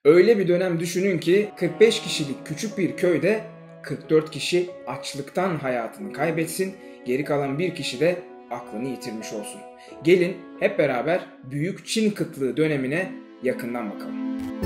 Öyle bir dönem düşünün ki 45 kişilik küçük bir köyde 44 kişi açlıktan hayatını kaybetsin, geri kalan bir kişi de aklını yitirmiş olsun. Gelin hep beraber Büyük Çin Kıtlığı dönemine yakından bakalım.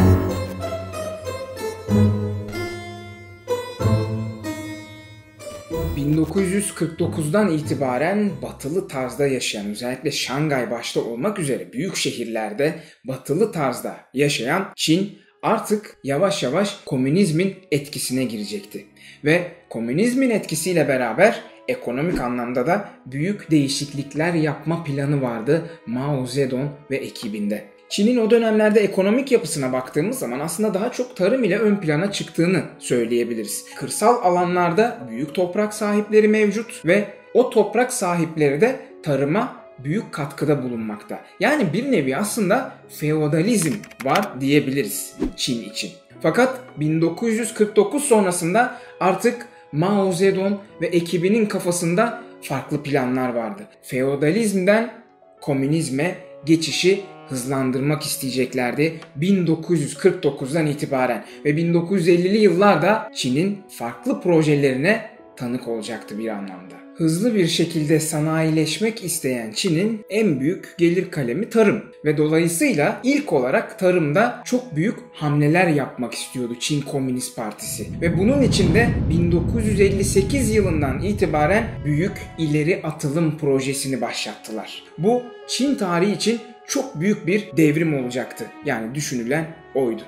1949'dan itibaren batılı tarzda yaşayan, özellikle Şangay başta olmak üzere büyük şehirlerde batılı tarzda yaşayan Çin artık yavaş yavaş komünizmin etkisine girecekti. Ve komünizmin etkisiyle beraber ekonomik anlamda da büyük değişiklikler yapma planı vardı Mao Zedong ve ekibinde. Çin'in o dönemlerde ekonomik yapısına baktığımız zaman aslında daha çok tarım ile ön plana çıktığını söyleyebiliriz. Kırsal alanlarda büyük toprak sahipleri mevcut ve o toprak sahipleri de tarıma büyük katkıda bulunmakta. Yani bir nevi aslında feodalizm var diyebiliriz Çin için. Fakat 1949 sonrasında artık Mao Zedong ve ekibinin kafasında farklı planlar vardı. Feodalizmden komünizme geçişi hızlandırmak isteyeceklerdi 1949'dan itibaren ve 1950'li yıllarda Çin'in farklı projelerine tanık olacaktı bir anlamda. Hızlı bir şekilde sanayileşmek isteyen Çin'in en büyük gelir kalemi tarım ve dolayısıyla ilk olarak tarımda çok büyük hamleler yapmak istiyordu Çin Komünist Partisi ve bunun için de 1958 yılından itibaren Büyük İleri Atılım Projesi'ni başlattılar. Bu Çin tarihi için çok büyük bir devrim olacaktı. Yani düşünülen oydu.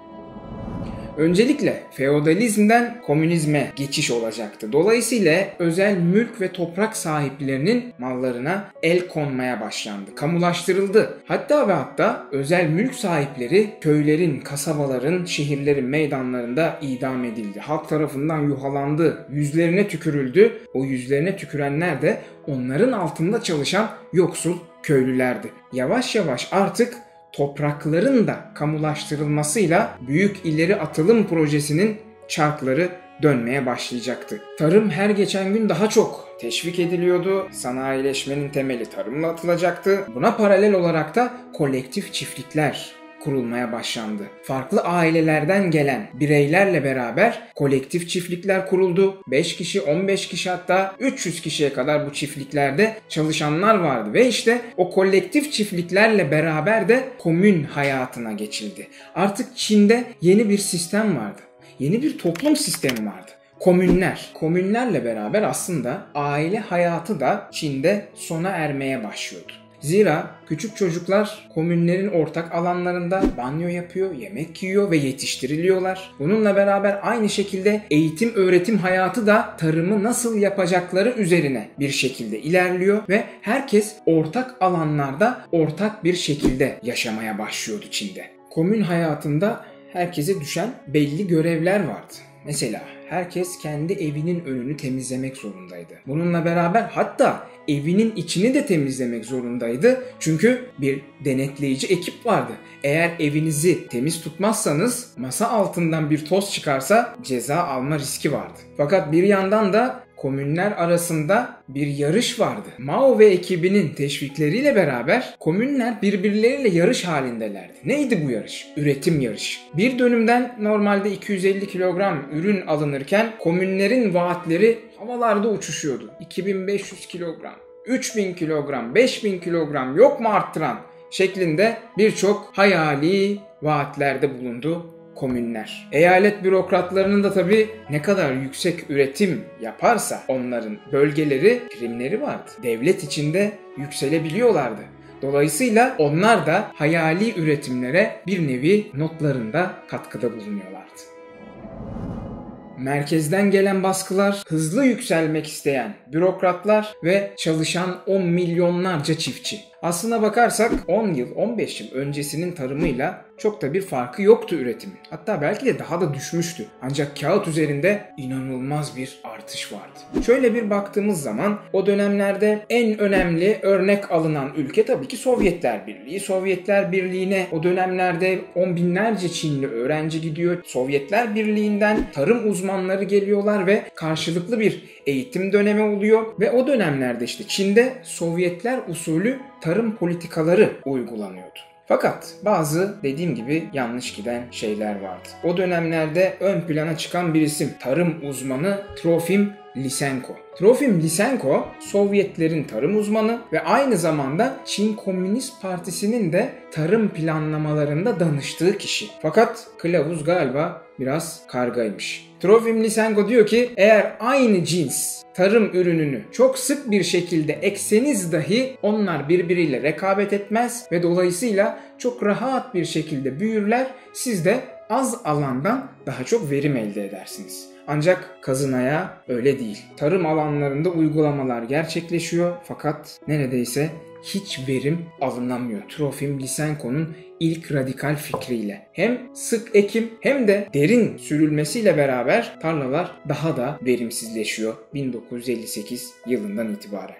Öncelikle feodalizmden komünizme geçiş olacaktı. Dolayısıyla özel mülk ve toprak sahiplerinin mallarına el konmaya başlandı. Kamulaştırıldı. Hatta özel mülk sahipleri köylerin, kasabaların, şehirlerin meydanlarında idam edildi. Halk tarafından yuhalandı, yüzlerine tükürüldü. O yüzlerine tükürenler de onların altında çalışan yoksul köylülerdi. Yavaş yavaş artık toprakların da kamulaştırılmasıyla Büyük İleri Atılım Projesi'nin çarkları dönmeye başlayacaktı. Tarım her geçen gün daha çok teşvik ediliyordu. Sanayileşmenin temeli tarımla atılacaktı. Buna paralel olarak da kolektif çiftlikler kurulmaya başlandı. Farklı ailelerden gelen bireylerle beraber kolektif çiftlikler kuruldu. 5 kişi, 15 kişi hatta 300 kişiye kadar bu çiftliklerde çalışanlar vardı. Ve işte o kolektif çiftliklerle beraber de komün hayatına geçildi. Artık Çin'de yeni bir sistem vardı. Yeni bir toplum sistemi vardı. Komünler. Komünlerle beraber aslında aile hayatı da Çin'de sona ermeye başlıyordu. Zira küçük çocuklar komünlerin ortak alanlarında banyo yapıyor, yemek yiyor ve yetiştiriliyorlar. Bununla beraber aynı şekilde eğitim öğretim hayatı da tarımı nasıl yapacakları üzerine bir şekilde ilerliyor ve herkes ortak alanlarda ortak bir şekilde yaşamaya başlıyordu Çin'de. Komün hayatında herkese düşen belli görevler vardı. Mesela herkes kendi evinin önünü temizlemek zorundaydı. Bununla beraber hatta evinin içini de temizlemek zorundaydı. Çünkü bir denetleyici ekip vardı. Eğer evinizi temiz tutmazsanız masa altından bir toz çıkarsa ceza alma riski vardı. Fakat bir yandan da komünler arasında bir yarış vardı. Mao ve ekibinin teşvikleriyle beraber komünler birbirleriyle yarış halindelerdi. Neydi bu yarış? Üretim yarışı. Bir dönümden normalde 250 kilogram ürün alınırken komünlerin vaatleri havalarda uçuşuyordu. 2500 kilogram, 3000 kilogram, 5000 kilogram yok mu arttıran şeklinde birçok hayali vaatlerde bulundu komünler. Eyalet bürokratlarının da tabii ne kadar yüksek üretim yaparsa onların bölgeleri, primleri vardı. Devlet içinde yükselebiliyorlardı. Dolayısıyla onlar da hayali üretimlere bir nevi notlarında katkıda bulunuyorlardı. Merkezden gelen baskılar, hızlı yükselmek isteyen bürokratlar ve çalışan 10 milyonlarca çiftçi. Aslına bakarsak 10 yıl, 15 yıl öncesinin tarımıyla çok da bir farkı yoktu üretimin. Hatta belki de daha da düşmüştü. Ancak kağıt üzerinde inanılmaz bir artış vardı. Şöyle bir baktığımız zaman o dönemlerde en önemli örnek alınan ülke tabii ki Sovyetler Birliği. Sovyetler Birliği'ne o dönemlerde 10 binlerce Çinli öğrenci gidiyor. Sovyetler Birliği'nden tarım uzmanları geliyorlar ve karşılıklı bir eğitim dönemi oluyor. Ve o dönemlerde işte Çin'de Sovyetler usulü tarım politikaları uygulanıyordu. Fakat bazı dediğim gibi yanlış giden şeyler vardı. O dönemlerde ön plana çıkan bir isim, tarım uzmanı Trofim Lysenko. Trofim Lysenko, Sovyetlerin tarım uzmanı ve aynı zamanda Çin Komünist Partisi'nin de tarım planlamalarında danıştığı kişi. Fakat kılavuz galiba biraz kargaymış. Trofim Lysenko diyor ki eğer aynı cins tarım ürününü çok sık bir şekilde ekseniz dahi onlar birbiriyle rekabet etmez ve dolayısıyla çok rahat bir şekilde büyürler. Siz de az alandan daha çok verim elde edersiniz. Ancak kazınaya öyle değil. Tarım alanlarında uygulamalar gerçekleşiyor fakat neredeyse hiç verim alınamıyor. Trofim Lysenko'nun ilk radikal fikriyle. Hem sık ekim hem de derin sürülmesiyle beraber tarlalar daha da verimsizleşiyor 1958 yılından itibaren.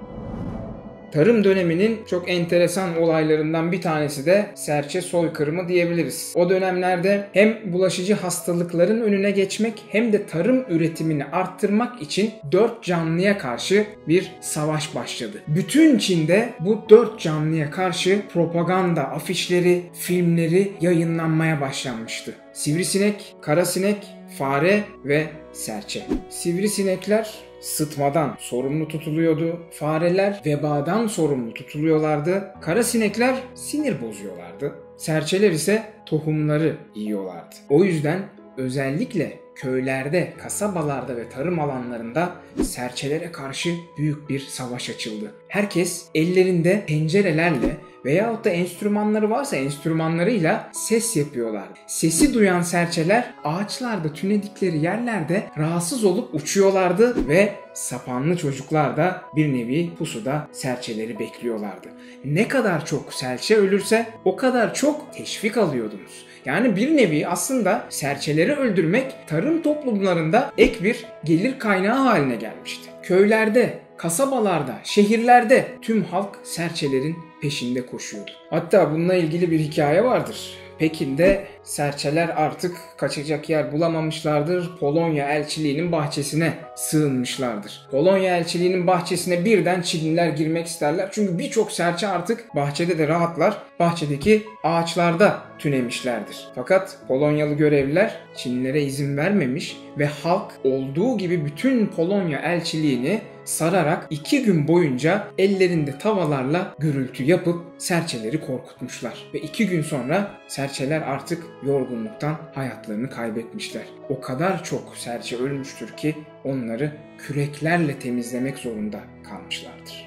Tarım döneminin çok enteresan olaylarından bir tanesi de serçe soykırımı diyebiliriz. O dönemlerde hem bulaşıcı hastalıkların önüne geçmek hem de tarım üretimini arttırmak için 4 canlıya karşı bir savaş başladı. Bütün Çin'de bu 4 canlıya karşı propaganda afişleri, filmleri yayınlanmaya başlanmıştı. Sivrisinek, karasinek, fare ve serçe. Sivrisinekler sıtmadan sorumlu tutuluyordu. Fareler vebadan sorumlu tutuluyorlardı. Karasinekler sinir bozuyorlardı. Serçeler ise tohumları yiyorlardı. O yüzden özellikle köylerde, kasabalarda ve tarım alanlarında serçelere karşı büyük bir savaş açıldı. Herkes ellerinde tencerelerle veyahut da enstrümanları varsa enstrümanlarıyla ses yapıyorlar. Sesi duyan serçeler ağaçlarda tünedikleri yerlerde rahatsız olup uçuyorlardı ve sapanlı çocuklar da bir nevi pusuda serçeleri bekliyorlardı. Ne kadar çok serçe ölürse o kadar çok teşvik alıyordunuz. Yani bir nevi aslında serçeleri öldürmek tarım toplumlarında ek bir gelir kaynağı haline gelmişti. Köylerde, kasabalarda, şehirlerde tüm halk serçelerin peşinde koşuyordu. Hatta bununla ilgili bir hikaye vardır. Pekin'de serçeler artık kaçacak yer bulamamışlardır. Polonya elçiliğinin bahçesine sığınmışlardır. Polonya elçiliğinin bahçesine birden Çinliler girmek isterler. Çünkü birçok serçe artık bahçede de rahatlar. Bahçedeki ağaçlarda tünemişlerdir. Fakat Polonyalı görevliler Çinlilere izin vermemiş ve halk olduğu gibi bütün Polonya elçiliğini sararak 2 gün boyunca ellerinde tavalarla gürültü yapıp serçeleri korkutmuşlar. Ve 2 gün sonra serçeler artık yorgunluktan hayatlarını kaybetmişler. O kadar çok serçe ölmüştür ki onları küreklerle temizlemek zorunda kalmışlardır.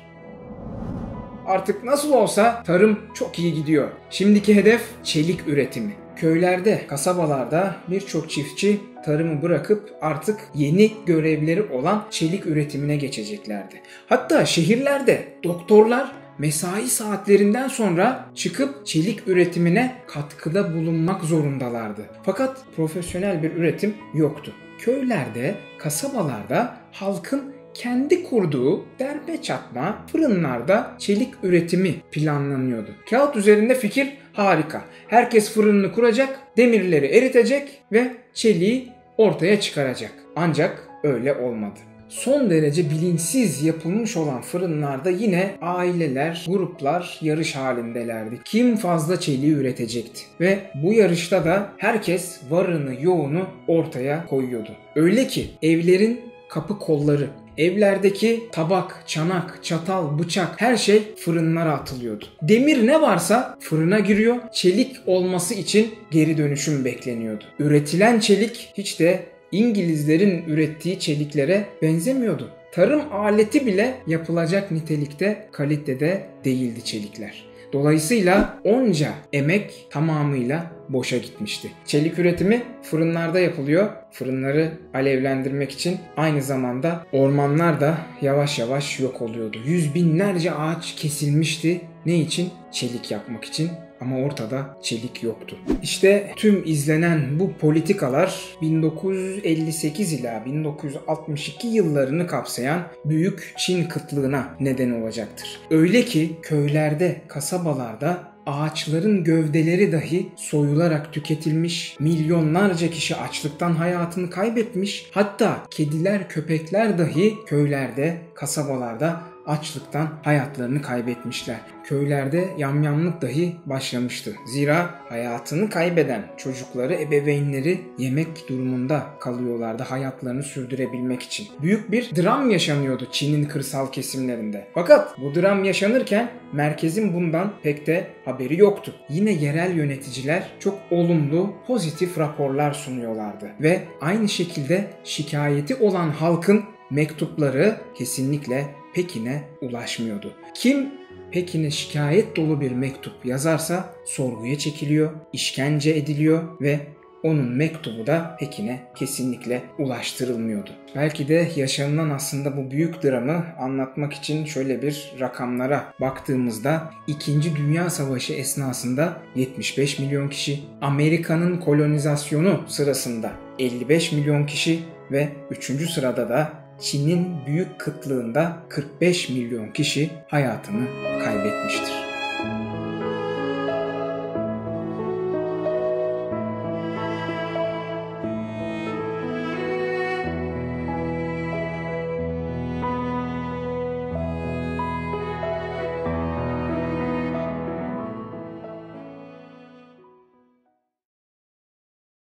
Artık nasıl olsa tarım çok iyi gidiyor. Şimdiki hedef çelik üretimi. Köylerde, kasabalarda birçok çiftçi tarımı bırakıp artık yeni görevleri olan çelik üretimine geçeceklerdi. Hatta şehirlerde doktorlar mesai saatlerinden sonra çıkıp çelik üretimine katkıda bulunmak zorundalardı. Fakat profesyonel bir üretim yoktu. Köylerde, kasabalarda halkın kendi kurduğu derbe çatma fırınlarda çelik üretimi planlanıyordu. Kağıt üzerinde fikir harika. Herkes fırınını kuracak, demirleri eritecek ve çeliği ortaya çıkaracak. Ancak öyle olmadı. Son derece bilinçsiz yapılmış olan fırınlarda yine aileler, gruplar yarış halindelerdi. Kim fazla çeliği üretecekti? Ve bu yarışta da herkes varını yoğunu ortaya koyuyordu. Öyle ki evlerin kapı kolları, evlerdeki tabak, çanak, çatal, bıçak her şey fırınlara atılıyordu. Demir ne varsa fırına giriyor, çelik olması için geri dönüşüm bekleniyordu. Üretilen çelik hiç de İngilizlerin ürettiği çeliklere benzemiyordu. Tarım aleti bile yapılacak nitelikte, kalitede değildi çelikler. Dolayısıyla onca emek tamamıyla boşa gitmişti. Çelik üretimi fırınlarda yapılıyor. Fırınları alevlendirmek için aynı zamanda ormanlar da yavaş yavaş yok oluyordu. Yüz binlerce ağaç kesilmişti. Ne için? Çelik yapmak için. Ama ortada çelik yoktu. İşte tüm izlenen bu politikalar 1958 ila 1962 yıllarını kapsayan Büyük Çin kıtlığına neden olacaktır. Öyle ki köylerde, kasabalarda ağaçların gövdeleri dahi soyularak tüketilmiş, milyonlarca kişi açlıktan hayatını kaybetmiş, hatta kediler, köpekler dahi köylerde, kasabalarda açlıktan hayatlarını kaybetmişler. Köylerde yamyamlık dahi başlamıştı. Zira hayatını kaybeden çocukları ebeveynleri yemek durumunda kalıyorlardı hayatlarını sürdürebilmek için. Büyük bir dram yaşanıyordu Çin'in kırsal kesimlerinde. Fakat bu dram yaşanırken merkezin bundan pek de haberi yoktu. Yine yerel yöneticiler çok olumlu, pozitif raporlar sunuyorlardı. Ve aynı şekilde şikayeti olan halkın mektupları kesinlikle Pekin'e ulaşmıyordu. Kim Pekin'e şikayet dolu bir mektup yazarsa sorguya çekiliyor, işkence ediliyor ve onun mektubu da Pekin'e kesinlikle ulaştırılmıyordu. Belki de yaşanılan aslında bu büyük dramı anlatmak için şöyle bir rakamlara baktığımızda 2. Dünya Savaşı esnasında 75 milyon kişi, Amerika'nın kolonizasyonu sırasında 55 milyon kişi ve 3. sırada da Çin'in büyük kıtlığında 45 milyon kişi hayatını kaybetmiştir.